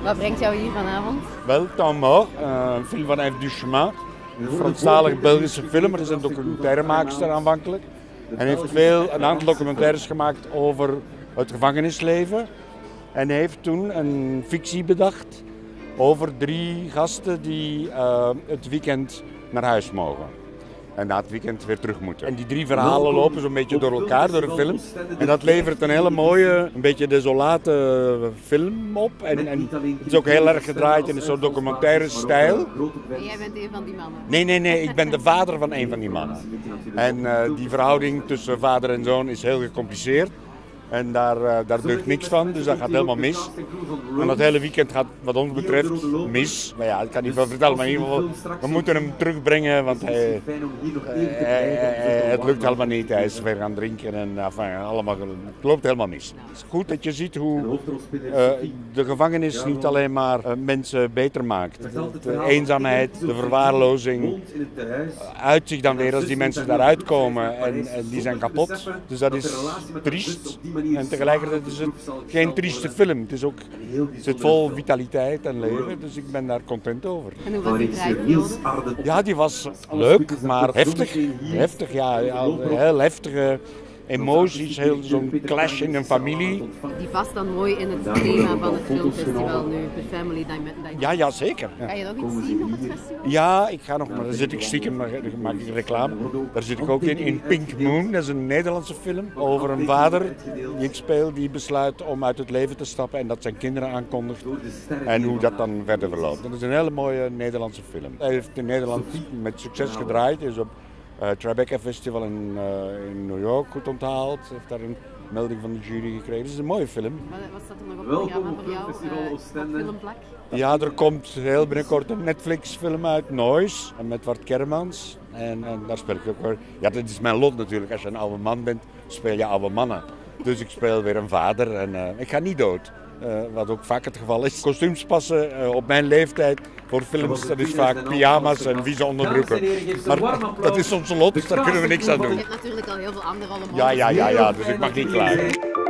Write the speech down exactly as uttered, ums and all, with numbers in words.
Wat brengt jou hier vanavond? Wel, Temps Mort, een film van Yves Duchemin. Een Franstalige Belgische film, er is een documentairemaakster aanvankelijk. En heeft veel, een aantal documentaires gemaakt over het gevangenisleven. En hij heeft toen een fictie bedacht over drie gasten die uh, het weekend naar huis mogen. En na het weekend weer terug moeten. En die drie verhalen lopen zo'n beetje door elkaar, door de film. En dat levert een hele mooie, een beetje desolate film op. En, en het is ook heel erg gedraaid in een soort documentaire stijl. En jij bent een van die mannen? Nee, nee, nee. Ik ben de vader van een van die mannen. En uh, die verhouding tussen vader en zoon is heel gecompliceerd. En daar, uh, daar deugt niks van, dus dat gaat helemaal mis. En dat hele weekend gaat wat ons betreft mis. Maar ja, ik kan niet veel vertellen, maar in ieder geval, we moeten hem terugbrengen, want hij, hij, hij, hij, het lukt helemaal niet. Hij is weer gaan drinken en enfin, allemaal, het loopt helemaal mis. Het is goed dat je ziet hoe uh, de gevangenis niet alleen maar uh, mensen beter maakt. De eenzaamheid, de verwaarlozing uh, uit zich dan weer als die mensen daaruit komen en, en die zijn kapot. Dus dat is triest. En tegelijkertijd is het geen trieste film. Het is ook, het zit vol vitaliteit en leven, dus ik ben daar content over. En hoe was die draaiperiode? Ja, die was leuk, maar heftig. Heftig, ja. ja heel heftige emoties, heel zo'n clash in een familie. Die past dan mooi in het thema van het filmfestival nu, The Family Dimension. Ja, ja, zeker. Ja. Ga je nog iets zien op het festival? Ja, ik ga nog, maar daar zit ik stiekem, daar maak ik reclame. Daar zit ik ook in, in Pink Moon, dat is een Nederlandse film over een vader die ik speel, die besluit om uit het leven te stappen en dat zijn kinderen aankondigt. En hoe dat dan verder verloopt. Dat is een hele mooie Nederlandse film. Hij heeft in Nederland met succes gedraaid, is op Uh, Tribeca Festival in, uh, in New York goed onthaald, heeft daar een melding van de jury gekregen. Het is een mooie film. Wat, wat staat er nog op het programma voor jou, uh, op filmvlak? Ja, er komt heel binnenkort een Netflix-film uit, Noise, met Bart Kermans. En, en daar speel ik ook weer. Ja, dat is mijn lot natuurlijk. Als je een oude man bent, speel je oude mannen. Dus ik speel weer een vader en uh, ik ga niet dood. Uh, wat ook vaak het geval is. Kostuums passen uh, op mijn leeftijd voor films, dat is vaak pyjama's en vieze onderbroeken. Maar dat is ons lot, dus daar kunnen we niks aan doen. Je hebt natuurlijk al heel veel andere rollen. Ja, ja, ja, ja, dus ik mag niet klagen.